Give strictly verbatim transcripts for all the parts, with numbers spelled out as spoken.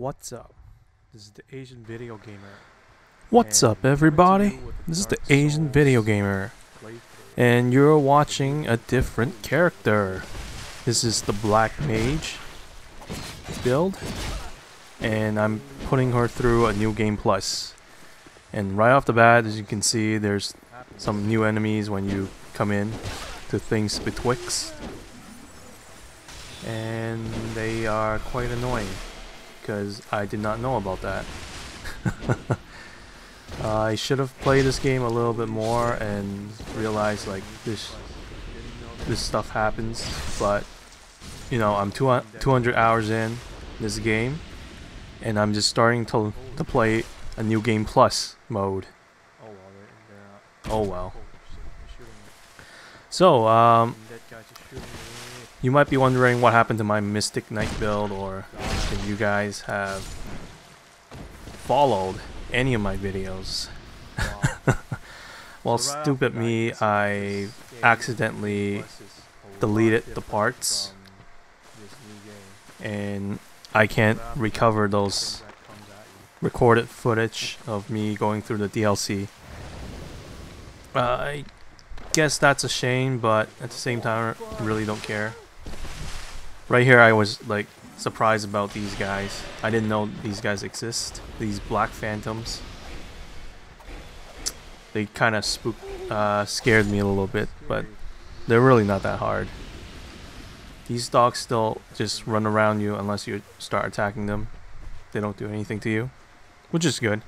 What's up? This is the Asian Video Gamer. What's up, everybody? This is the Asian Video Gamer, and you're watching a different character. This is the Black Mage build, and I'm putting her through a new game plus. And right off the bat, as you can see, there's some new enemies when you come in to things betwixt, and they are quite annoying because I did not know about that. uh, I should have played this game a little bit more and realized like this this stuff happens, but you know, I'm two hundred hours in this game and I'm just starting to to play a new game plus mode. Oh well. So um you might be wondering what happened to my Mystic Knight build, or if you guys have followed any of my videos. Well, stupid me, I accidentally deleted the parts and I can't recover those recorded footage of me going through the D L C. Uh, I guess that's a shame, but at the same time I really don't care. Right here I was like surprised about these guys. I didn't know these guys exist. These black phantoms. They kind of spook, uh, scared me a little bit, but they're really not that hard. These dogs still just run around you unless you start attacking them. They don't do anything to you, which is good.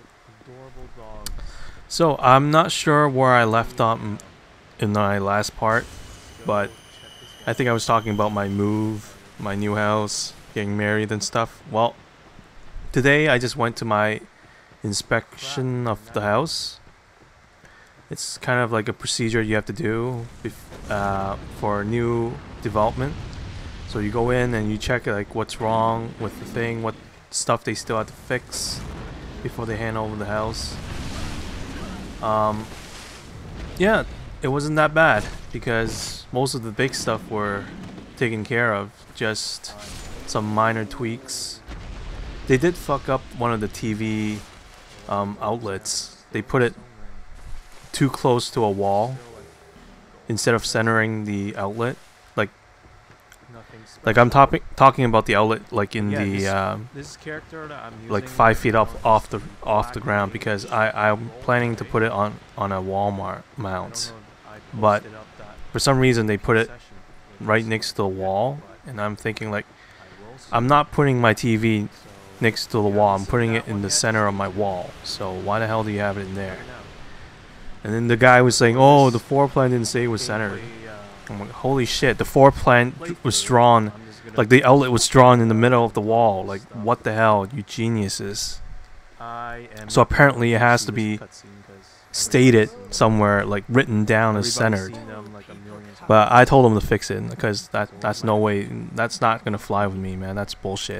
So I'm not sure where I left off in my last part, but I think I was talking about my move, my new house, getting married and stuff. Well, today I just went to my inspection of the house. It's kind of like a procedure you have to do uh, for new development. So you go in and you check like what's wrong with the thing, what stuff they still have to fix before they hand over the house. Um, yeah, it wasn't that bad because most of the big stuff were taken care of, just some minor tweaks. They did fuck up one of the T V um, outlets. They put it too close to a wall instead of centering the outlet. Like, like I'm topic talking about the outlet like in yeah, the this, um, this character that I'm using like five feet off off the off the ground, because I I'm planning to put it on on a Walmart mount, but for some reason they put it right next to the wall, and I'm thinking like, I'm not putting my T V next to the wall, I'm putting it in the center of my wall, so why the hell do you have it in there? And then the guy was saying, oh, the floor plan didn't say it was centered. I'm like, holy shit, the floor plan was drawn, like the outlet was drawn in the middle of the wall. Like, what the hell, you geniuses. So apparently it has to be stated somewhere, like written down as centered. But I told him to fix it because that that's no way, that's not gonna fly with me, man. That's bullshit.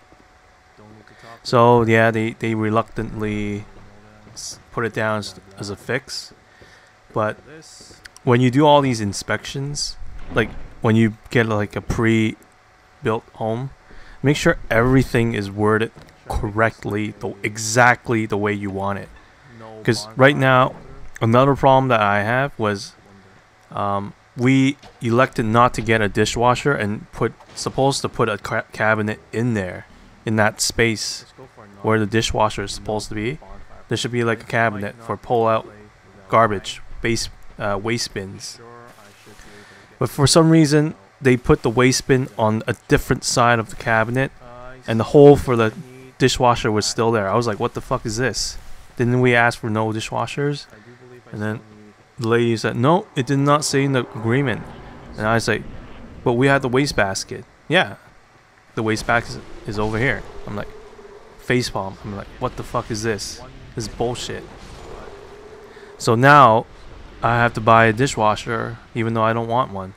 So yeah, they they reluctantly put it down as, as a fix. But when you do all these inspections, like when you get like a pre-built home, make sure everything is worded correctly, the, exactly the way you want it. Because right now, another problem that I have was um, we elected not to get a dishwasher and put supposed to put a ca cabinet in there, in that space where the dishwasher is supposed to be. There should be like a cabinet for pull out garbage, base uh, waste bins. But for some reason, they put the waste bin on a different side of the cabinet, and the hole for the dishwasher was still there. I was like, what the fuck is this? Didn't we ask for no dishwashers? And then the lady said, no, it did not say in the agreement. And I was like, but we had the waste basket. Yeah, the waste basket is over here. I'm like, facepalm. I'm like, what the fuck is this? This is bullshit. So now I have to buy a dishwasher even though I don't want one.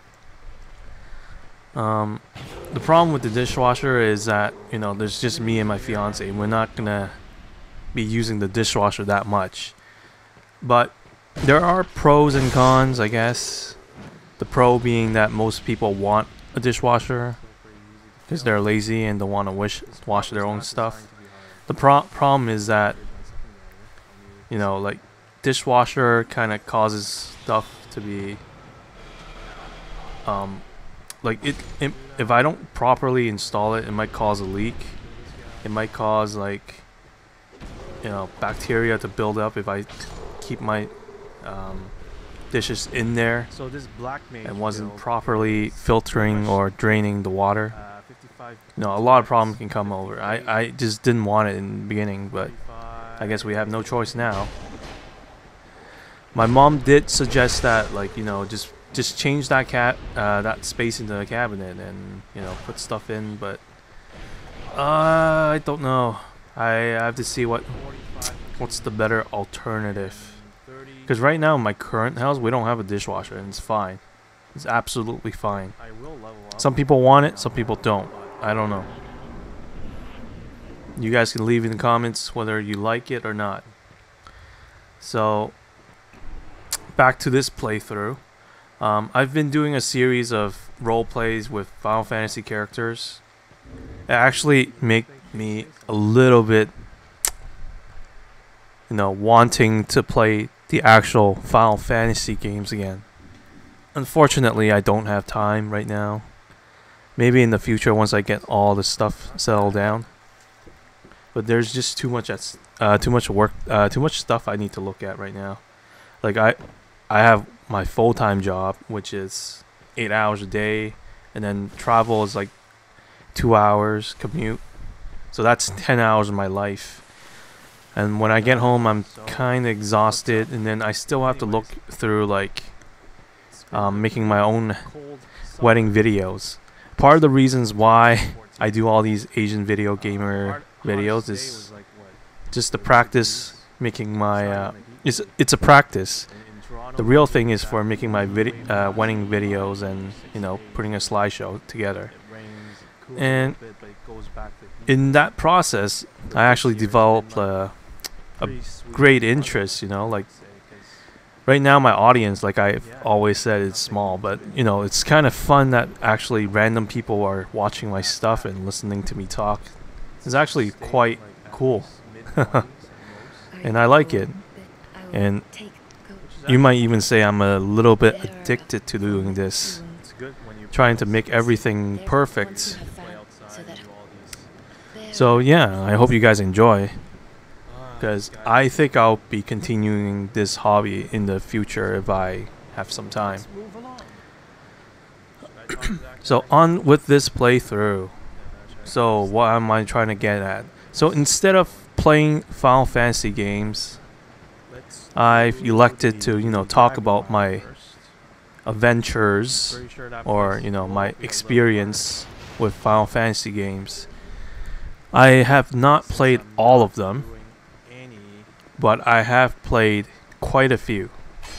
Um, the problem with the dishwasher is that, you know, there's just me and my fiance. We're not gonna be using the dishwasher that much. But there are pros and cons, I guess. The pro being that most people want a dishwasher. because they're lazy and don't want to wish wash their own stuff. The pro problem is that, you know, like dishwasher kind of causes stuff to be um like it, it if I don't properly install it, it might cause a leak. It might cause like, you know, bacteria to build up if I keep my um, dishes in there So this black mage and wasn't build properly is filtering much, or draining the water. uh, fifty-five No, a lot of problems can come over. I, I just didn't want it in the beginning, but I guess we have no choice now. My mom did suggest that, like, you know, just just change that cat uh, that space into the cabinet and, you know, put stuff in, but uh, I don't know. I have to see what what's the better alternative. Because right now in my current house we don't have a dishwasher and it's fine. It's absolutely fine. I will level up. Some people want it, some people don't. I don't know. You guys can leave in the comments whether you like it or not. So, back to this playthrough. Um, I've been doing a series of role plays with Final Fantasy characters. It actually make me a little bit, you know, wanting to play the actual Final Fantasy games again. Unfortunately, I don't have time right now. Maybe in the future once I get all the stuff settled down. But there's just too much at, uh, too much work, uh, too much stuff I need to look at right now. Like I, I have my full-time job, which is eight hours a day, and then travel is like two hours commute. So that's ten hours of my life. And when I get home, I'm kind of exhausted, and then I still have to look through like um, making my own wedding videos. Part of the reasons why I do all these Asian video gamer videos is just to practice making my. Uh, it's it's a practice. The real thing is for making my vid uh, wedding videos and, you know, putting a slideshow together. And in that process, I actually developed uh, a great interest, you know, like right now my audience, like I've always said, it's small, but, you know, it's kind of fun that actually random people are watching my stuff and listening to me talk. It's actually quite cool. And I like it. And you might even say I'm a little bit addicted to doing this, trying to make everything perfect. So yeah, I hope you guys enjoy, because I think I'll be continuing this hobby in the future if I have some time. So on with this playthrough. So what am I trying to get at? So instead of playing Final Fantasy games, I've elected to, you know, talk about my adventures or, you know, my experience with Final Fantasy games. I have not played all of them, but I have played quite a few.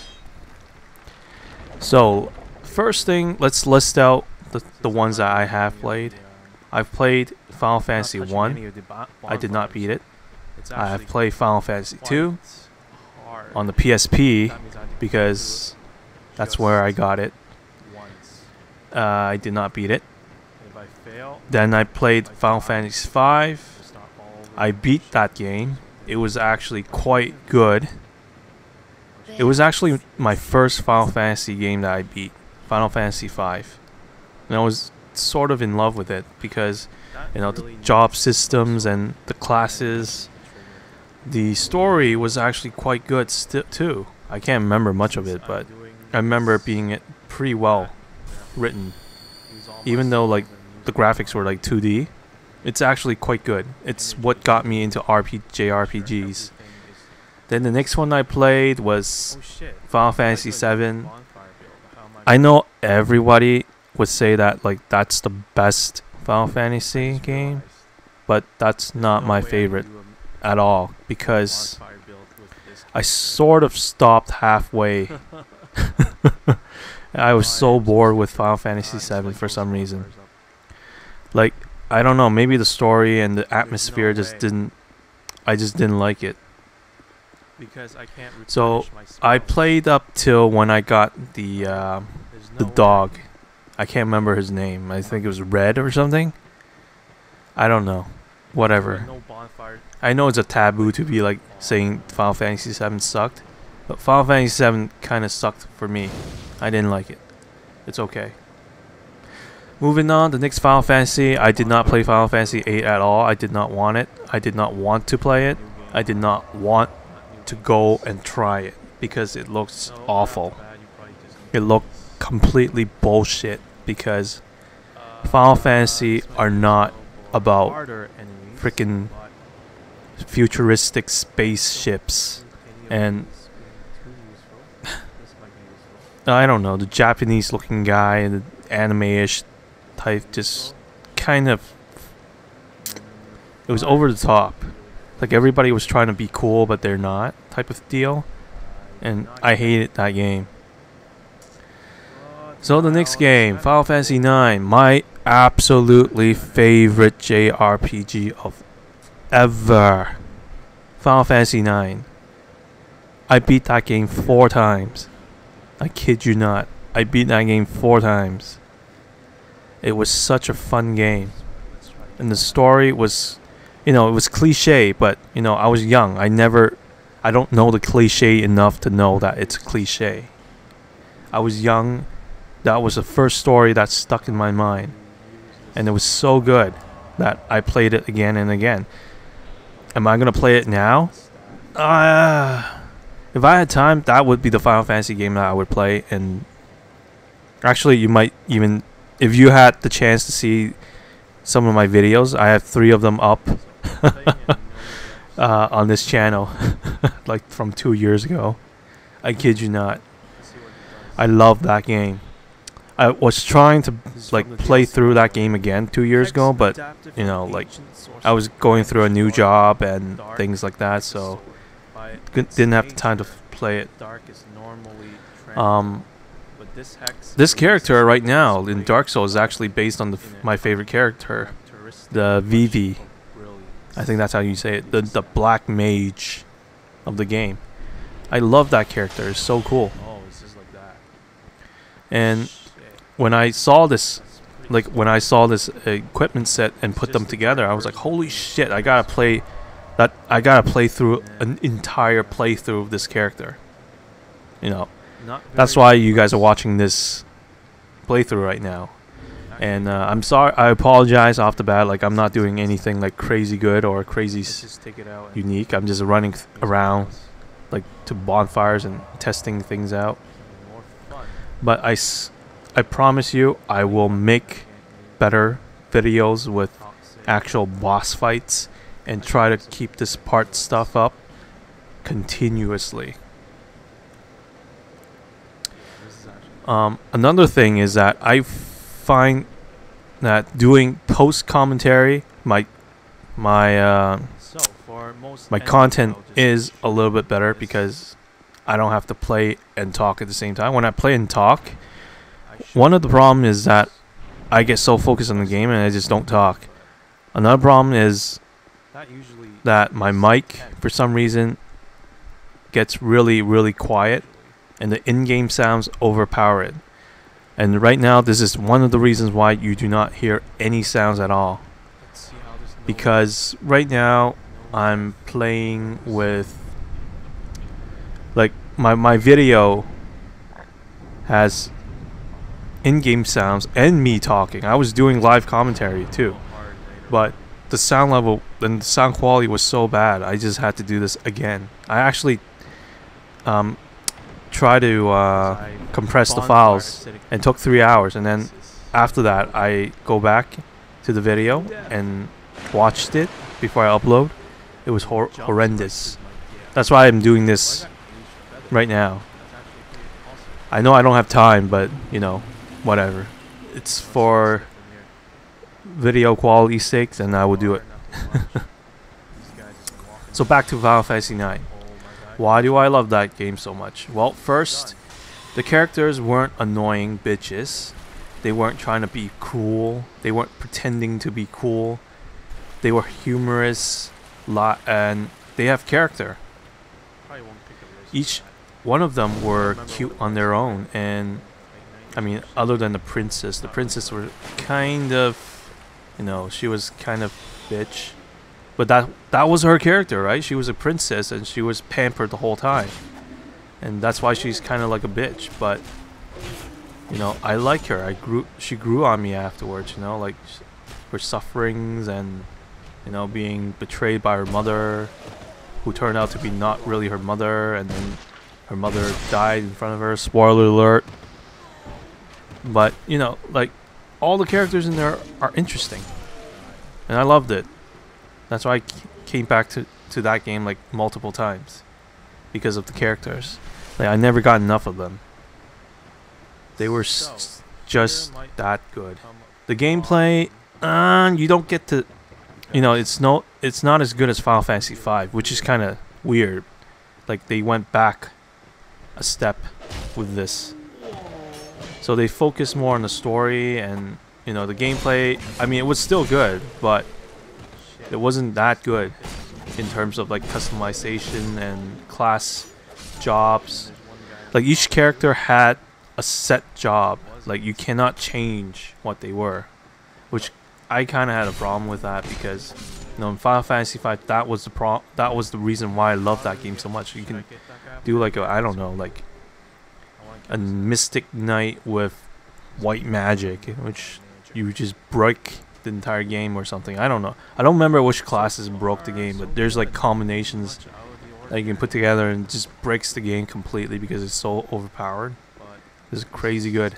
So first thing, let's list out the, the ones that I have played. I've played Final Fantasy one. I did not beat it. I have played Final Fantasy two on the P S P because that's where I got it. Uh, I did not beat it. Then I played Final Fantasy five. I beat that game. It was actually quite good. It was actually my first Final Fantasy game that I beat, Final Fantasy five. And I was sort of in love with it because, you know, the job systems and the classes. The story was actually quite good st too. I can't remember much of it, but I remember it being it pretty well written. Even though like the graphics were like two D, it's actually quite good. It's what got me into R P J R P Gs. Then the next one I played was Final Fantasy seven. I know everybody would say that like that's the best Final Fantasy game, but that's not my favorite at all, because I sort of stopped halfway. I was so bored with Final Fantasy seven for some reason. Like, I don't know, maybe the story and the atmosphere just didn't, I just didn't like it. So I played up till when I got the uh, the dog. I can't remember his name. I think it was Red or something. I don't know. Whatever. No bonfire. I know it's a taboo to be like saying Final Fantasy seven sucked, but Final Fantasy seven kind of sucked for me. I didn't like it. It's okay. Moving on, the next Final Fantasy. I did not play Final Fantasy eight at all. I did not want it. I did not want to play it. I did not want to go and try it because it looks awful. It looked completely bullshit because Final Fantasy are not about freaking futuristic spaceships and I don't know, the Japanese looking guy and the anime-ish type just kind of, it was over the top. Like everybody was trying to be cool but they're not type of deal, and I hated that game. So the next game, Final Fantasy nine, my absolutely favorite J R P G of ever. Final Fantasy nine. I beat that game four times. I kid you not. I beat that game four times. It was such a fun game. And the story was, you know, it was cliche, but, you know, I was young. I never, I don't know the cliche enough to know that it's cliche. I was young. That was the first story that stuck in my mind. And it was so good that I played it again and again. Am I going to play it now? Uh, if I had time, that would be the Final Fantasy game that I would play. And actually, you might even, if you had the chance to see some of my videos, I have three of them up uh, on this channel, like from two years ago. I kid you not. I love that game. I was trying to like play through that game again two years ago, but you know, like I was going through a new job and things like that, so didn't have the time to play it. Um, this character right now in Dark Souls is actually based on the f my favorite character, the Vivi. I think that's how you say it. The the black mage of the game. I love that character. It's so cool. And when I saw this, like when I saw this equipment set and put them together, I was like, "Holy shit! I gotta play that. I gotta play through an entire playthrough of this character." You know, that's why you guys are watching this playthrough right now. And uh, I'm sorry. I apologize off the bat. Like I'm not doing anything like crazy good or crazy s unique. I'm just running th around, like to bonfires and testing things out. But I. S I promise you, I will make better videos with actual boss fights and try to keep this part stuff up continuously. Um, another thing is that I find that doing post commentary, my my uh, my content is a little bit better because I don't have to play and talk at the same time. When I play and talk, one of the problems is that I get so focused on the game and I just don't talk. Another problem is that my mic, for some reason, gets really, really quiet and the in-game sounds overpower it. And right now, this is one of the reasons why you do not hear any sounds at all. Because right now, I'm playing with... Like, my, my video has in-game sounds and me talking. I was doing live commentary too, but the sound level and the sound quality was so bad I just had to do this again. I actually um, tried to uh, compress the files and took three hours, and then after that I go back to the video and watched it before I upload. It was hor horrendous. That's why I'm doing this right now. I know I don't have time, but you know, whatever. It's for video quality sake, and I will do it. So back to Final Fantasy nine. Why do I love that game so much? Well, first, the characters weren't annoying bitches. They weren't trying to be cool. They weren't pretending to be cool. They were humorous, lot, and they have character. Each one of them were cute on their own, and I mean, other than the princess, the princess were kind of You know, she was kind of bitch. But that that was her character, right? She was a princess and she was pampered the whole time. And that's why she's kind of like a bitch. But, you know, I like her. I grew. She grew on me afterwards, you know, like her sufferings and, you know, being betrayed by her mother, who turned out to be not really her mother, and then her mother died in front of her. Spoiler alert. But, you know, like, all the characters in there are interesting. And I loved it. That's why I came back to, to that game, like, multiple times. Because of the characters. Like, I never got enough of them. They were s just that good. The gameplay, uh, you don't get to... You know, it's no, it's not as good as Final Fantasy five, which is kind of weird. Like, they went back a step with this. So they focus more on the story and, you know, the gameplay. I mean, it was still good, but it wasn't that good in terms of, like, customization and class jobs. Like, each character had a set job. Like, you cannot change what they were, which I kind of had a problem with that because, you know, in Final Fantasy five, that was the pro that was the reason why I love that game so much. You can do like a, I don't know, like a mystic knight with white magic, which you just break the entire game or something. I don't know. I don't remember which classes broke the game, but there's like combinations that you can put together and it just breaks the game completely because it's so overpowered. It's crazy good.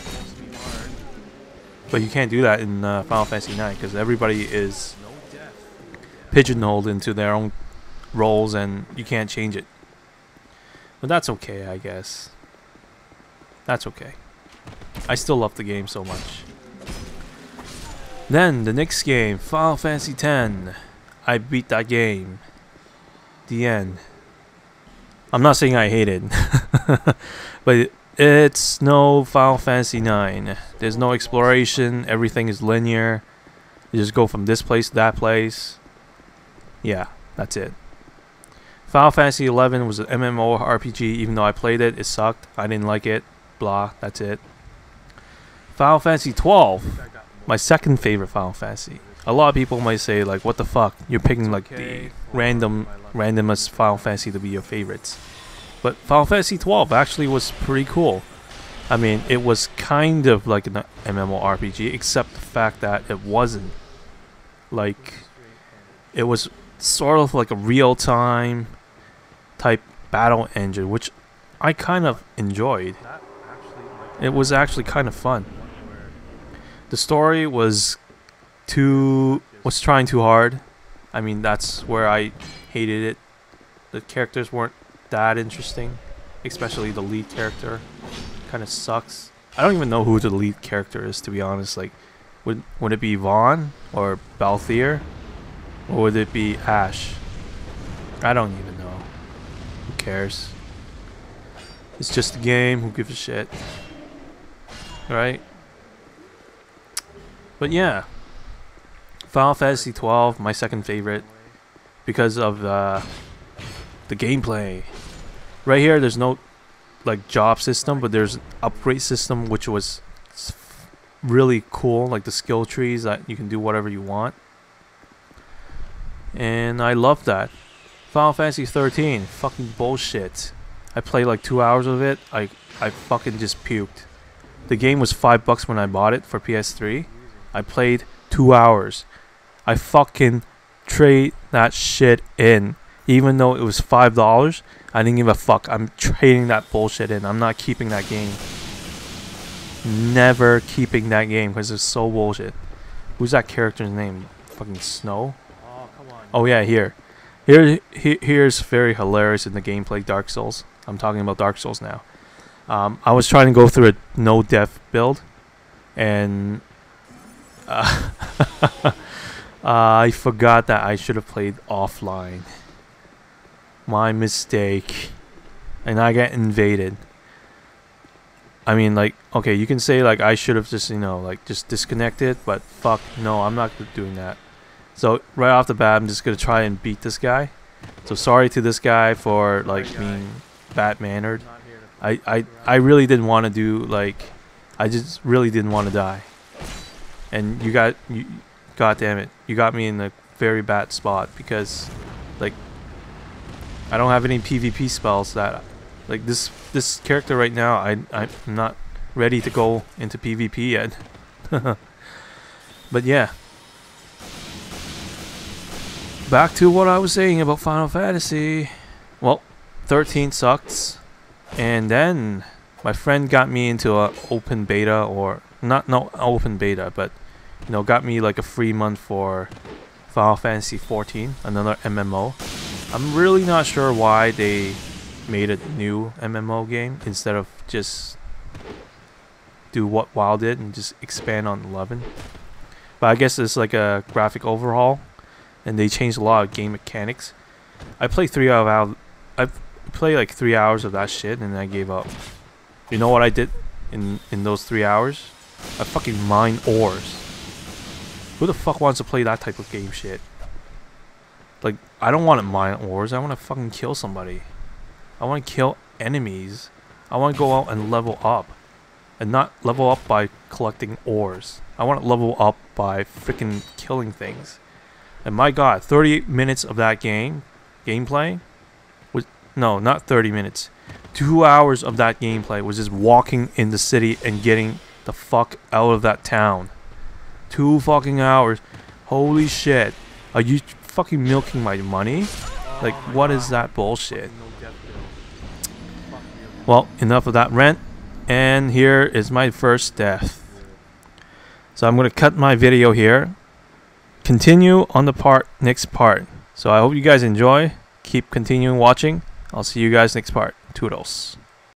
But you can't do that in uh, Final Fantasy nine because everybody is pigeonholed into their own roles and you can't change it. But that's okay, I guess. That's okay. I still love the game so much. Then, the next game, Final Fantasy ten. I beat that game. The end. I'm not saying I hate it. But it, it's no Final Fantasy nine. There's no exploration. Everything is linear. You just go from this place to that place. Yeah, that's it. Final Fantasy eleven was an MMORPG. Even though I played it, it sucked. I didn't like it. Blah, that's it. Final Fantasy twelve. My second favorite Final Fantasy. A lot of people might say, like, what the fuck? You're picking, like, the random, randomest Final Fantasy to be your favorites. But Final Fantasy twelve actually was pretty cool. I mean, it was kind of like an MMORPG, except the fact that it wasn't. Like, it was sort of like a real-time type battle engine, which I kind of enjoyed. It was actually kind of fun. The story was too... was trying too hard. I mean, that's where I hated it. The characters weren't that interesting, especially the lead character. Kind of sucks. I don't even know who the lead character is, to be honest. Like, would would it be Vaughn or Balthier, or would it be Ash? I don't even know. Who cares? It's just a game. Who gives a shit? Right? But yeah, Final Fantasy twelve, my second favorite, because of uh, the gameplay. Right here, there's no like job system, but there's an upgrade system, which was really cool. Like the skill trees that you can do whatever you want, and I love that. Final Fantasy thirteen, fucking bullshit. I played like two hours of it. I I fucking just puked. The game was five bucks when I bought it for P S three. I played two hours. I fucking trade that shit in. Even though it was five dollars, I didn't give a fuck. I'm trading that bullshit in. I'm not keeping that game. Never keeping that game because it's so bullshit. Who's that character's name? Fucking Snow? Oh, come on. Oh yeah, here. Here, he, here's very hilarious in the gameplay Dark Souls. I'm talking about Dark Souls now. Um, I was trying to go through a no-death build, and uh, uh, I forgot that I should have played offline. My mistake. And I got invaded. I mean, like, okay, you can say, like, I should have just, you know, like, just disconnected, but fuck, no, I'm not doing that. So, right off the bat, I'm just gonna try and beat this guy. So, sorry to this guy for, like, being bad-mannered. I, I, I really didn't want to do, like, I just really didn't want to die. And you got, you, God damn it, you got me in a very bad spot because, like, I don't have any PvP spells that, like, this this character right now. I I'm not ready to go into PvP yet. But yeah, back to what I was saying about Final Fantasy. Well, thirteen sucks, and then my friend got me into a open beta, or not no open beta, but you know, got me like a free month for Final Fantasy fourteen, another M M O. I'm really not sure why they made a new M M O game instead of just do what WoW did and just expand on eleven. But I guess it's like a graphic overhaul, and they changed a lot of game mechanics. I played three out of I played like three hours of that shit, and then I gave up. You know what I did in in those three hours? I fucking mined ores. Who the fuck wants to play that type of game shit? Like, I don't want to mine ores. I want to fucking kill somebody. I want to kill enemies. I want to go out and level up, and not level up by collecting ores. I want to level up by freaking killing things. And my god, thirty-eight minutes of that game gameplay was no, not thirty minutes. Two hours of that gameplay was just walking in the city and getting the fuck out of that town. Two fucking hours. Holy shit. Are you fucking milking my money? Like, what is that bullshit? Well, enough of that rant. And here is my first death. So I'm going to cut my video here. Continue on the part next part. So I hope you guys enjoy. Keep continuing watching. I'll see you guys next part. Toodles.